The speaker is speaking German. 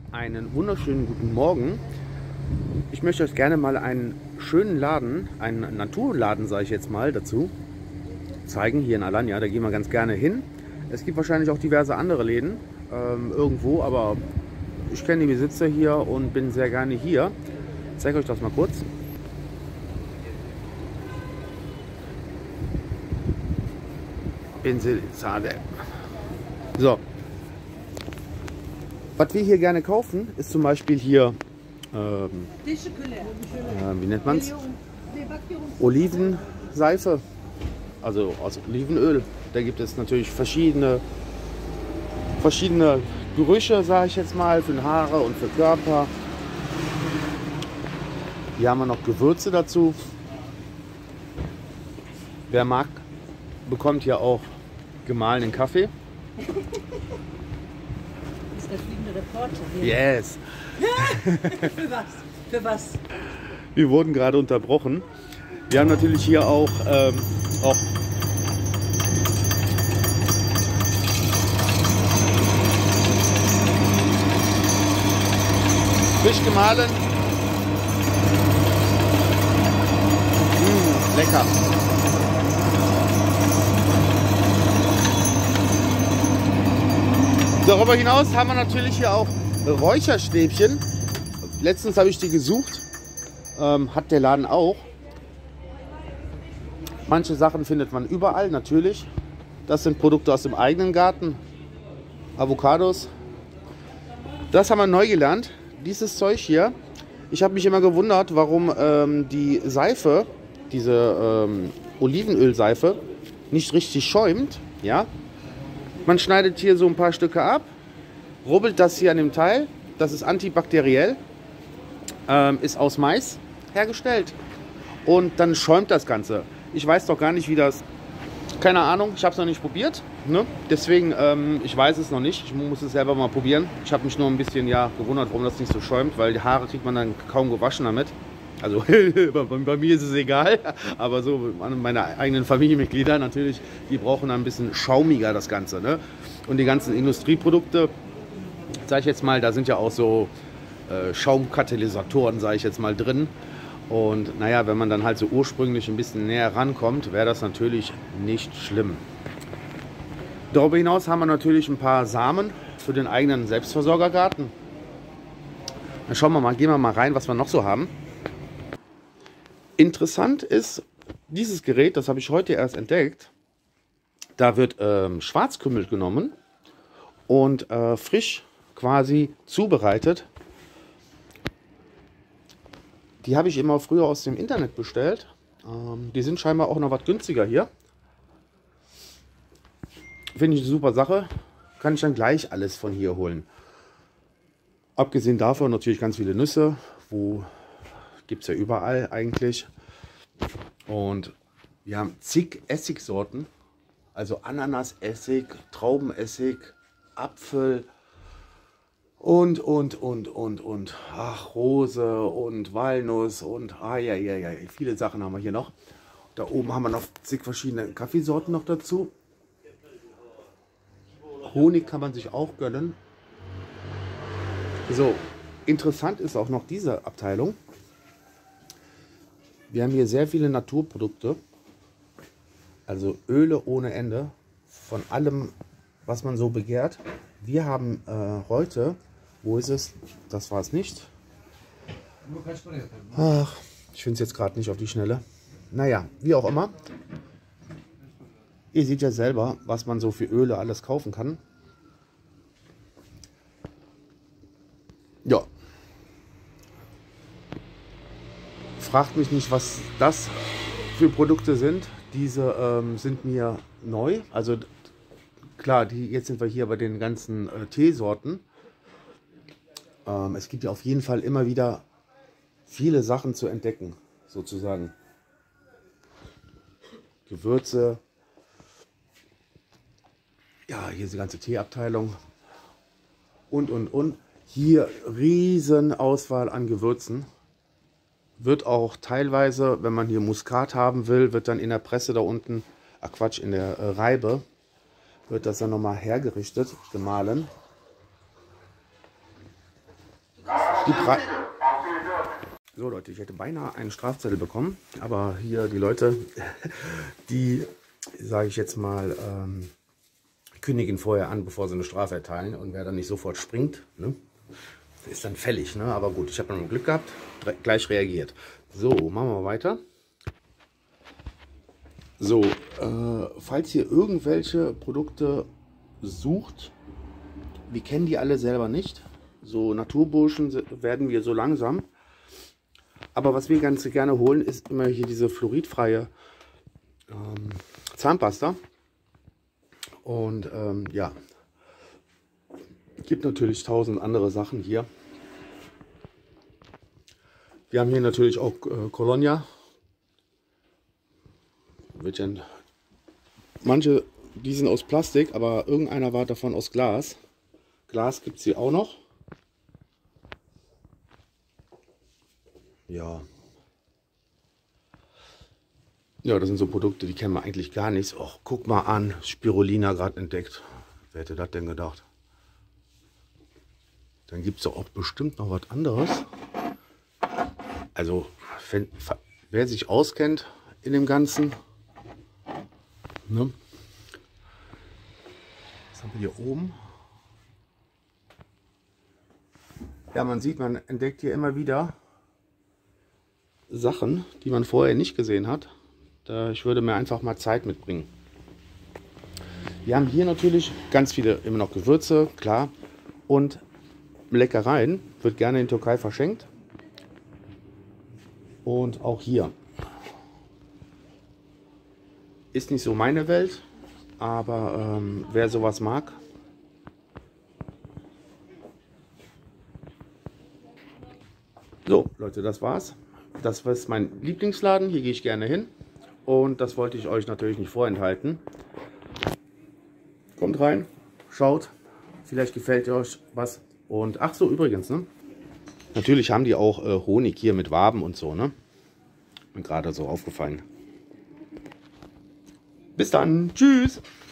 Einen wunderschönen guten Morgen. Ich möchte euch gerne mal einen schönen Laden, einen Naturladen, sage ich jetzt mal, dazu zeigen, hier in Alanya. Da gehen wir ganz gerne hin. Es gibt wahrscheinlich auch diverse andere Läden irgendwo, aber ich kenne die Besitzer hier und bin sehr gerne hier. Ich zeige euch das mal kurz. Pinselzade. So. Was wir hier gerne kaufen, ist zum Beispiel hier, wie nennt man es? Olivenseife, also aus Olivenöl. Da gibt es natürlich verschiedene Gerüche, sage ich jetzt mal, für die Haare und für den Körper. Hier haben wir noch Gewürze dazu. Wer mag, bekommt hier auch gemahlenen Kaffee. Das ist der fliegende Reporter hier. Yes! Für was? Für was? Wir wurden gerade unterbrochen. Wir haben natürlich hier auch frisch gemahlen. Lecker. Darüber hinaus haben wir natürlich hier auch Räucherstäbchen. Letztens habe ich die gesucht. Hat der Laden auch. Manche Sachen findet man überall, natürlich. Das sind Produkte aus dem eigenen Garten. Avocados. Das haben wir neu gelernt. Dieses Zeug hier. Ich habe mich immer gewundert, warum die Seife, diese Olivenölseife, nicht richtig schäumt. Ja? Man schneidet hier so ein paar Stücke ab, rubbelt das hier an dem Teil. Das ist antibakteriell, ist aus Mais hergestellt und dann schäumt das Ganze. Ich weiß doch gar nicht, wie das, keine Ahnung, ich habe es noch nicht probiert, ne? Deswegen, ich weiß es noch nicht, ich muss es selber mal probieren. Ich habe mich nur ein bisschen gewundert, warum das nicht so schäumt, weil die Haare kriegt man dann kaum gewaschen damit. Also bei mir ist es egal, aber so meine eigenen Familienmitglieder natürlich, die brauchen ein bisschen schaumiger das Ganze. Ne? Und die ganzen Industrieprodukte, sage ich jetzt mal, da sind ja auch so Schaumkatalysatoren, sage ich jetzt mal, drin. Und naja, wenn man dann halt so ursprünglich ein bisschen näher rankommt, wäre das natürlich nicht schlimm. Darüber hinaus haben wir natürlich ein paar Samen für den eigenen Selbstversorgergarten. Dann schauen wir mal, gehen wir mal rein, was wir noch so haben. Interessant ist dieses Gerät, das habe ich heute erst entdeckt. Da wird Schwarzkümmel genommen und frisch quasi zubereitet. Die habe ich immer früher aus dem Internet bestellt. Die sind scheinbar auch noch was günstiger hier. Finde ich eine super Sache. Kann ich dann gleich alles von hier holen. Abgesehen davon natürlich ganz viele Nüsse, wo gibt es ja überall eigentlich. Und wir haben zig Essigsorten. Also Ananasessig, Traubenessig, Apfel und. Ach, Rose und Walnuss und viele Sachen haben wir hier noch. Da oben haben wir noch zig verschiedene Kaffeesorten noch dazu. Honig kann man sich auch gönnen. So, interessant ist auch noch diese Abteilung. Wir haben hier sehr viele Naturprodukte, also Öle ohne Ende, von allem, was man so begehrt. Wir haben heute, wo ist es? Das war es nicht. Ach, ich finde es jetzt gerade nicht auf die Schnelle. Naja, wie auch immer. Ihr seht ja selber, was man so für Öle alles kaufen kann. Ja. Fragt mich nicht, was das für Produkte sind. Diese sind mir neu. Also klar, jetzt sind wir hier bei den ganzen Teesorten. Es gibt ja auf jeden Fall immer wieder viele Sachen zu entdecken, sozusagen. Gewürze. Ja, hier ist die ganze Teeabteilung. Und. Hier riesen Auswahl an Gewürzen. Wird auch teilweise, wenn man hier Muskat haben will, wird dann in der Presse da unten, in der Reibe, wird das dann nochmal hergerichtet, gemahlen. So Leute, ich hätte beinahe einen Strafzettel bekommen, aber hier die Leute, die, sage ich jetzt mal, kündigen vorher an, bevor sie eine Strafe erteilen, und wer dann nicht sofort springt, ne, ist dann fällig. Ne? Aber gut, ich habe noch Glück gehabt, gleich reagiert. So, machen wir weiter. So, falls ihr irgendwelche Produkte sucht, wir kennen die alle selber nicht. So Naturburschen werden wir so langsam. Aber was wir ganz gerne holen, ist immer hier diese fluoridfreie Zahnpasta. Und ja, gibt natürlich 1000 andere Sachen hier. Wir haben hier natürlich auch Colonia. Manche, die sind aus Plastik, aber irgendeiner war davon aus Glas. Glas gibt es hier auch noch. Ja. Ja, das sind so Produkte, die kennen wir eigentlich gar nicht. Och, guck mal an, Spirulina gerade entdeckt. Wer hätte das denn gedacht? Dann gibt es doch auch bestimmt noch was anderes. Also, wer sich auskennt in dem Ganzen, ne? Was haben wir hier oben? Ja, man sieht, man entdeckt hier immer wieder Sachen, die man vorher nicht gesehen hat. Ich würde mir einfach mal Zeit mitbringen. Wir haben hier natürlich ganz viele immer noch Gewürze, klar. Und Leckereien wird gerne in Türkei verschenkt. Und auch hier. Ist nicht so meine Welt, aber wer sowas mag. So, Leute, das war's. Das ist mein Lieblingsladen. Hier gehe ich gerne hin. Und das wollte ich euch natürlich nicht vorenthalten. Kommt rein, schaut. Vielleicht gefällt euch was. Und ach so, übrigens, ne? Natürlich haben die auch Honig hier mit Waben und so, ne? Mir gerade so aufgefallen. Bis dann. Tschüss.